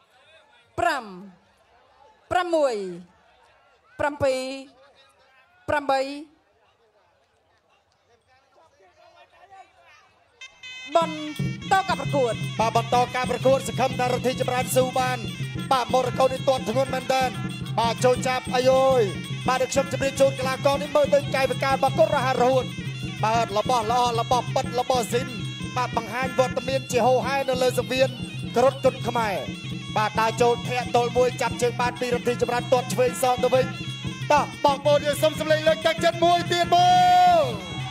បន្តការប្រកួតបាទបន្តការប្រកួតសង្ឃឹមថារទ្ធីចម្រើនស៊ូបានបាទមរកោនេះទាត់ធ្ងន់មែនតើបាទចូលចាប់អាយយបាទខ្ញុំជម្រាបជូនកីឡាករនេះមើលទៅកាយវិការរបស់គាត់រហ័សរហួនបាទរបស់ល្អរបស់ប៉ិតរបស់ស៊ីនបាទបង្ហាញវត្តមានជាហូរហែនៅលើសង្វៀនក្រត់គុណខ្មែរបាទដើរចូលធាក់ទល់មួយចាប់ជើងបានពីរទ្ធីចម្រើនទាត់ឆ្វេងសងទៅវិញតោះបងប្អូនយើងសុំសម្លេងលើកទឹកចិត្តមួយទៀតមក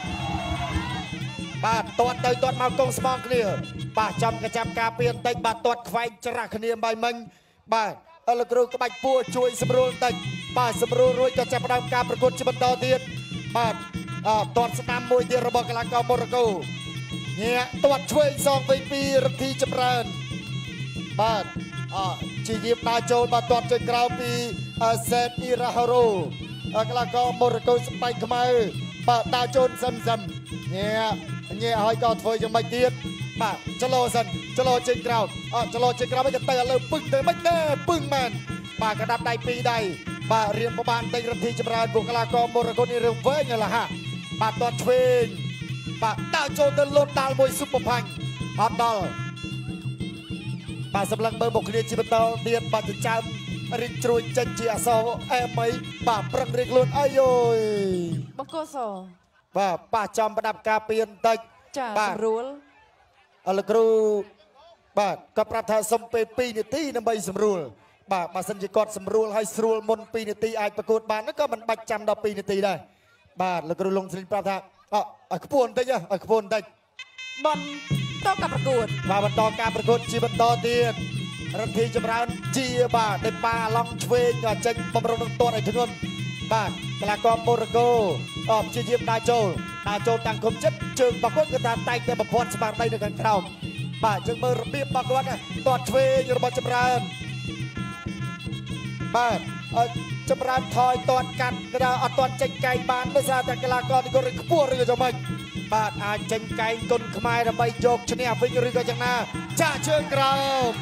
បាទទាត់ទៅទាត់មកកងស្មងគ្នាបាទចំកចាំការពៀនតិចបាទទាត់ខ្វែងច្រាស់គ្នាបាយមិញបាទលោកគ្រូក្បាច់ពួរជួយសម្រួលតិចបាទសម្រួលរួចក៏ចាប់ផ្ដើមការប្រកួតជាបន្តទៀតបាទទាត់ស្ដាំមួយទៀតរបស់កីឡាករមរកូញាក់ទាត់ឆ្វេងសងវិញពីរទ្ធីចម្រើនបាទជាយាមដាចូលបាទទាត់ជើងក្រោមពីសេតអ៊ីរ៉ាហូរ៉ូកីឡាករមរកូស្បែកខ្មៅបាទដាចូលសឹមញ៉ែហើយក៏ធ្វើយ៉ាងម៉េចទៀតបាទចលោសិនចលោជើងក្រោមចលោជើងក្រោមទៅឥឡូវពឹងទៅមិនទេពឹងមែនបាទកដាប់ដៃពីរដៃបាទរៀងប្របានដេញរទ្ធីចម្រើនបុគ្គលិកមរកូនេះរឿងវែងហើយឡាហាបាទទាត់ឆ្វេងបាទដាល់ចូលទៅលូនដាល់មួយស៊ុបប្រផាញ់អត់ដល់បាទសម្លឹងមើលមកគ្នាជាបន្តទៀតបាទចិញ្ចើមរៀងជ្រួយចេញជាអសរអេមីបាទប្រឹងរៀងខ្លួនអាយយបង្គោលសបាទប៉ះចំប្រដាប់ការពៀនបន្តិចចាស្រួលលោកគ្រូបាទក៏ប្រាប់ថាសុំពេល2នាទីដើម្បីសម្រួលបាទបើសិនជាគាត់សម្រួលឲ្យស្រួលមុន2នាទីអាចប្រកួតបានក៏មិនបាច់ចាំដល់2នាទីដែរបាទលោកគ្រូលងស្រីប្រាប់ថាឲ្យខ្ពស់បន្តិចឲ្យខ្ពស់បន្តិចបន្តការប្រកួតបាទបន្តការប្រកួតជាបន្តទៀតរទ្ធីចម្រើនជាបាទដេប៉ាឡង់ឆ្វេងចេញបំរុងនឹងទាត់ឲ្យធ្ងន់បាទកីឡាករមូរ៉ូកូព្យាយាមដាល់ចូលតាំងគុំចិត្តជើងរបស់គាត់គឺថាតែងតែបំផាត់ស្មារតីនៅខាងក្រោមបាទយើងមើលរបៀបរបស់គាត់ទាត់ឆ្វេងរបស់ចម្រើនបាទចម្រើនថយទាត់កាត់ក៏អត់ទាន់ចេញកែងបានដោយសារតែកីឡាករនេះគាត់ខ្ពស់ឬក៏យ៉ាងម៉េចបាទអាចចេញកែងគុណខ្មែរដើម្បីយកឈ្នះវិញឬក៏យ៉ាងណាចាក់ជើងក្រោម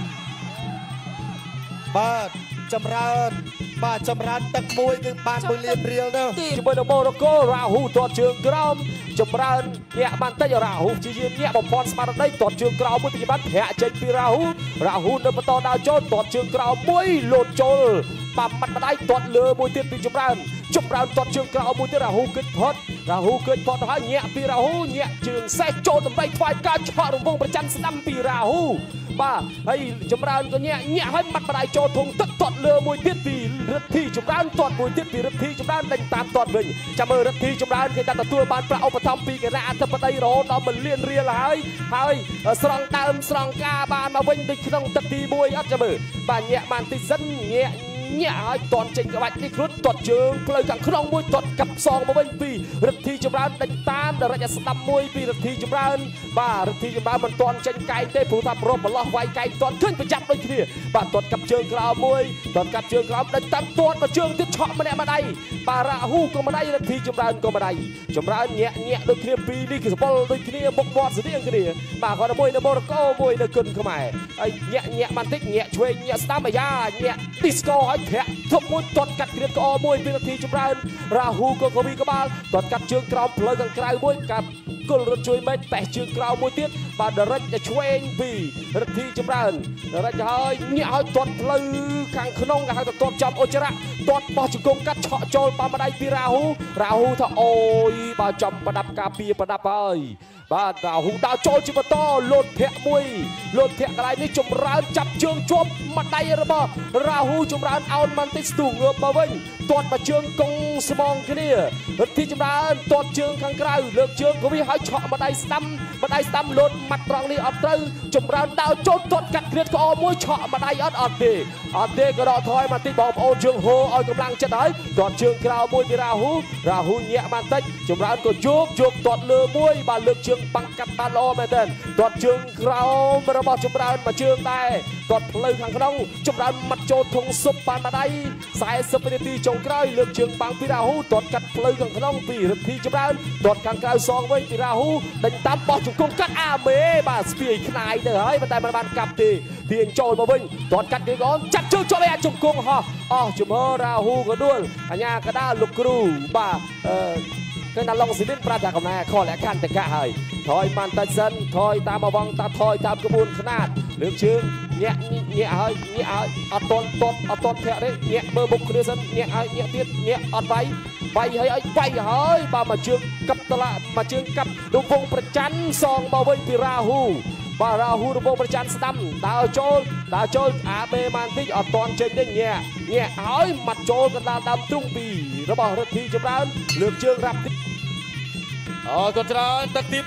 បាទចម្រើនទឹកមួយគឺបាន1លានរៀលទៅជាមួយនឹងមូរ៉ូកូរ៉ាហ៊ូទាត់ជើងក្រោមចម្រើនញាក់បានតិចរ៉ាហ៊ូជាយាមញាក់បំផន់ស្មារតីទាត់ជើងក្រោមមួយពីបានធាក់ចេញពីរ៉ាហ៊ូនៅបន្តដើរចូលទាត់ជើងក្រោមមួយលោតចូលបាំមាត់ម្ដាយទាត់លើមួយទៀតពីចម្រើនទាត់ជើងក្រោមមួយទៀតរ៉ាហ៊ូគិតផុតទៅហើយញាក់ពីរ៉ាហ៊ូញាក់ជើងសេះចូលដើម្បីថ្វាយការឆក់រង្វង់ប្រច័ណ្ឌស្ដាំពីរ៉ាហ៊ូបាទហើយចម្រើនក៏ញាក់ឲ្យមាត់ម្ដាយចូលធុងទឹកទាត់លើមួយទៀតពីរទ្ធីចម្រើនទាត់មួយទៀតពីរទ្ធីចម្រើនដេញតាមទាត់វិញចាំមើលរទ្ធីចម្រើនគេដាក់ទទួលបានប្រាក់ឧបត្ថម្ភពីគណៈអធិបតីរហូតដល់1លានរៀលហើយស្រង់ដើមស្រង់ការបានមកវិញដូចក្នុងទឹកទី1អត់ចាំមើលបាទញាក់បានតិចសិនញាក់ឲ្យតន់ចេញក្បាច់នេះខ្លួនទាត់ជើងផ្លូវខាងក្នុងមួយទាត់កាប់សងមកវិញពីរទ្ធីចម្រើនដេញតាមដរិចស្ដាំមួយពីរទ្ធីចម្រើនបាទរទ្ធីចម្រើនមិនទាន់ចេញកែងទេព្រោះថាប្រមប្រឡោះវាយកែងទាត់ឃើញប្រចាំដូចគ្នាបាទទាត់កាប់ជើងក្រោមមួយទាត់កាប់ជើងក្រោមដេញតាមទាត់មកជើងទៀតឆក់ម្នាក់ម្ដាយបាទរ៉ាហ៊ូក៏ម្ដាយរទ្ធីចម្រើនក៏ម្ដាយចម្រើនញាក់ដូចគ្នាពីរនេះគឺសពលដូចគ្នាមុខមាត់ស្តៀងគ្នាបាទគាត់មួយនៅមូរ៉ូកូមួយនៅគុនខ្មែរហើយញាក់បន្តិចញាក់ឆ្វេងញាក់ស្ដាំអាយ៉ាញាក់ឌីស្កូឲ្យធាក់ធំមួយទាត់កាត់គ្រៀតក្អមួយពីរទ្ធីចម្រើនរ៉ាហ៊ូក៏កវីក្បាលទាត់កាត់ជើងក្រោមផ្លូវខាងក្រៅមួយកាត់គល់រត់ជួយមេតតែជើងក្រោមមួយទៀតបាទដរិចឆ្វេងពីរទ្ធីចម្រើនដរិចហើយញាក់ឲ្យទាត់ផ្លូវខាងក្នុងគេហៅថាទាត់ចំអុចរៈទាត់បោះជង្គង់កាត់ឆក់ចូលប៉ម្ដាយពីរ៉ាហ៊ូថាអូយបាទចំប្រដាប់ការពារប្រដាប់ហើយបាទរ៉ាហ៊ូដើរចូលជាបន្តលោតធាក់កន្លែងនេះចម្រើនចាប់ជើងជាប់ម្ដាយរបស់រ៉ាហ៊ូចម្រើនអោនមិនតិចស្ទូងងើបមកវិញទាត់មកជើងកងស្មងគ្នារទ្ធីចម្រើនទាត់ជើងខាងក្រៅលើកជើងក៏វាឲ្យឆក់ម្ដាយស្ដាំលោតម៉ាត់ត្រង់នេះអត់ត្រូវចម្រើនដើរចូលទាត់កាត់គ្រៀតក្អមមួយឆក់ម្ដាយអត់ទេក៏ដកថយមកតិចបងប្អូនជើងហូរឲ្យកម្លាំងចិត្តហើយទាត់ជើងក្រៅមួយពីរ៉ាហ៊ូញាក់បានតិចចម្រើនក៏យកទាត់លើមួយបាទលើកជើងបាំងកាត់បានល្អមែនទែនទាត់ជើងក្រោមរបស់ចម្រើនមួយជើងដែរទាត់ផ្លូវខាងក្នុងចម្រើនមាត់ចូលធុងស៊ុបបានម្ដាយ40វិនាទីចុងក្រោយលើកជើងបាំងពីរ៉ាហ៊ូទាត់កាត់ផ្លូវខាងក្នុងពីរទ្ធីចម្រើនទាត់ខាងក្រៅសងវិញពីរ៉ាហ៊ូដេញតាមបោះជង្គង់កាត់អាមេបាទស្ពាយខ្នាយទៅហើយតែមិនបានកាប់ទេទាញចូលមកវិញទាត់កាត់គេក៏ចាត់ជើងជាប់ឯជង្គង់ហោះអស់ជំហររ៉ាហ៊ូក៏ដួលអញ្ញាកដាលោកគ្រូបាទគឺណាឡុងស៊ីលីនប្រាប់ថាកំណែខលលក្ខខណ្ឌតកៈហើយថយបានតិចសិនថយតាមអវងតាថយតាមក្បួនខ្នាតលើកជើងញាក់ឲ្យអត់ទាន់ធាក់ទេញាក់មើលមុខគ្នាសិនញាក់ឲ្យញាក់ទៀតញាក់អត់វាយហើយហើយបាទមកជើងកាប់តឡាមកជើងកាប់រង្វង់ប្រច័ណ្ឌសងមកវិញពីរ៉ាហ៊ូបាទរ៉ាហ៊ូរង្វង់ប្រច័ណ្ឌស្ដាំដើរចូលអាបេបានតិចអត់ទាន់ចេញទេញាក់ឲ្យម៉ាត់ចូលកណ្ដាលដើមទ្រូងពីរបស់រទ្ធីចម្រើនលើកជើងរ៉ាប់ក៏ច្រើនទឹកទី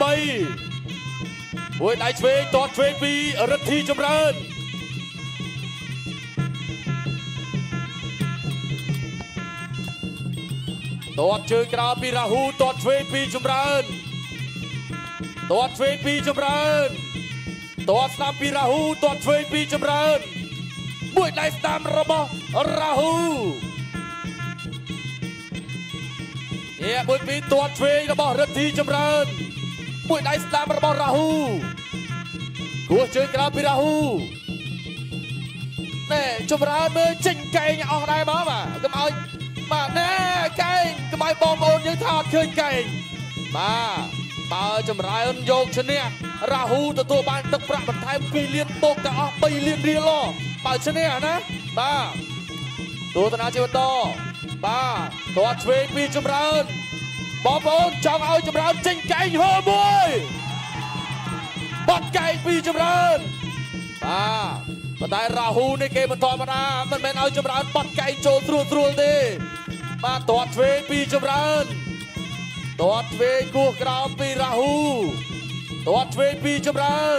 3មួយដៃឆ្វេងទាត់ឆ្វេងពីរទ្ធីចម្រើនទាត់ជើងក្រោមពីរ៉ាហ៊ូទាត់ឆ្វេងពីចម្រើនទាត់ឆ្វេងពីចម្រើនទាត់ស្ដាំពីរ៉ាហ៊ូទាត់ឆ្វេងពីចម្រើនមួយដៃស្ដាំរបស់រាហ៊ូមួយពីរទាត់ឆ្វេងរបស់រិទ្ធីចម្រើនមួយដៃស្ដាំរបស់រាហ៊ូគោះជើងក្រោយពីរាហ៊ូណែចម្រើនមើលចេញកែងអស់ដែរបងបាទកុំឲ្យបាទណែកែងកុំឲ្យបងប្អូនយើងថាអត់ឃើញកែងបាទបើចម្រើនយកឈ្នះរាហ៊ូទទួលបានទឹកប្រាក់បន្ថែម2លានបូកទៅអស់3លានរៀលបើឈ្នះណាបាទទស្សនាជាបន្តបាទទាត់ឆ្វេងពីចម្រើនបងប្អូនចង់ឲ្យចម្រើនចេញកែងហូរមួយបាត់កែងពីចម្រើនបាទប៉ុន្តែរាហ៊ូនេះគេមិនធម្មតាមិនមែនឲ្យចម្រើនបាត់កែងចូលស្រួលទេបាទទាត់ឆ្វេងពីចម្រើនទាត់ឆ្វេងគោះក្រោមពីរាហ៊ូទាត់ឆ្វេងពីចម្រើន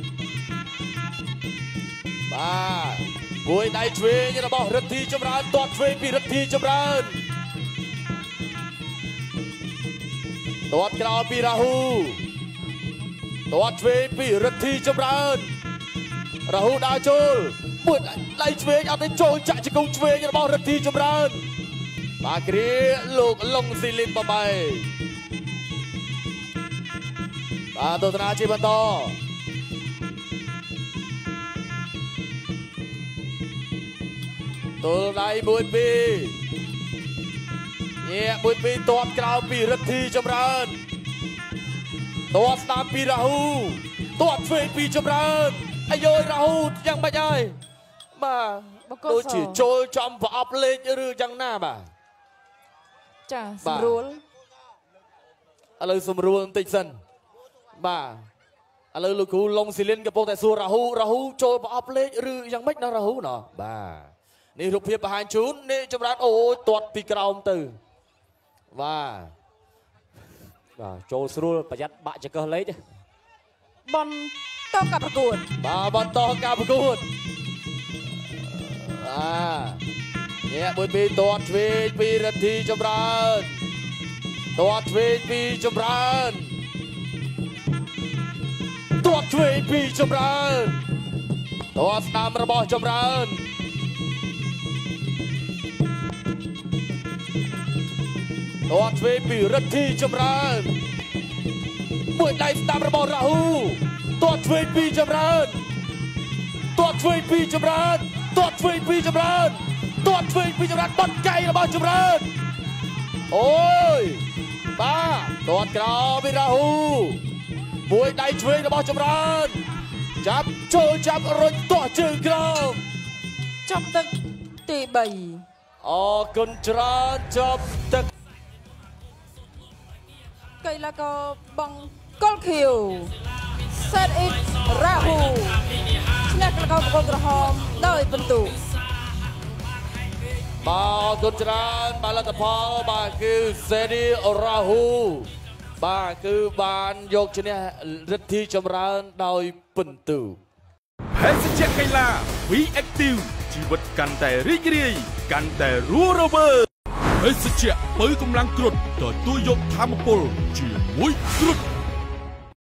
បាទមួយដៃឆ្វេងរបស់រិទ្ធីចម្រើនទាត់ឆ្វេងពីរិទ្ធីចម្រើនទាត់ក្រោមពីរាហ៊ូទាត់ឆ្វេងពីរិទ្ធីចម្រើនរាហ៊ូដើរចូលមួយដៃឆ្វេងអត់ទៅចូលចាក់ជង្គង់ឆ្វេងរបស់រិទ្ធីចម្រើនបាទគ្រាលោកលងស៊ីលីនបបៃបាទទស្សនាជាបន្តទល់ដៃមួយពីរមួយពីរទាត់ក្រោមពីរិទ្ធីចម្រើនទាត់ស្ដាំពីរាហ៊ូទាត់ឆ្វេងពីចម្រើនអាយយរាហ៊ូយ៉ាងម៉េចហើយបាទដូចជាចូលចំប្រអប់លេខឬយ៉ាងណាបាទចាស្រួលឥឡូវសម្រួលបន្តិចសិនបាទឥឡូវលោកគ្រូឡុងស៊ីលីនកំពុងតែសួររាហ៊ូចូលប្រអប់លេខឬយ៉ាងម៉េចណារាហ៊ូណោះបាទនេះរូបភាពបង្ហាញជូននេះចម្រើនអូយទាត់ពីក្រោមទៅបាទចូលស្រួលប្រយ័ត្នបាក់ចង្កឹះលេខបន្តការប្រកួតបាទបន្តការប្រកួតមួយពីរទាត់ឆ្វេងពីរិទ្ធីចម្រើនទាត់ឆ្វេងពីចម្រើនទាត់ឆ្វេងពីចម្រើនទាត់ស្ដាំរបស់ចម្រើនទាត់ឆ្វេងពីរិទ្ធីចម្រើនមួយដៃស្ដាំរបស់រាហ៊ូទាត់ឆ្វេងពីចម្រើនទាត់ឆ្វេងពីចម្រើនទាត់ឆ្វេងពីចម្រើនទាត់ឆ្វេងពីចម្រើនបាត់កែងរបស់ចម្រើនអូយបាទទាត់ក្រោមពីរាហ៊ូមួយដៃឆ្វេងរបស់ចម្រើនចាប់ចូលចាប់រុញទាស់ជើងក្រោមចាប់ទឹកទី3 អរគុណច្រើនចាប់ទឹកកីឡាករបង្គោលខៀវសេតអ៊ីតរ៉ាហ៊ូឈ្នះកីឡាករបង្គោលក្រហមដោយពិន្ទុបាទអរគុណច្រើនបាទលទ្ធផលបាទគឺសេឌីរ៉ាហ៊ូបាទគឺបានយកឈ្នះរិទ្ធីចម្រើនដោយពិន្ទុភេសជ្ជៈកីឡា V-Active ជីវិតកាន់តែរីករាយកាន់តែរស់រវើកភេសជ្ជៈបើកម្លាំងគ្រុឌទទួលយកធម៌ពលជាមួយគ្រុឌ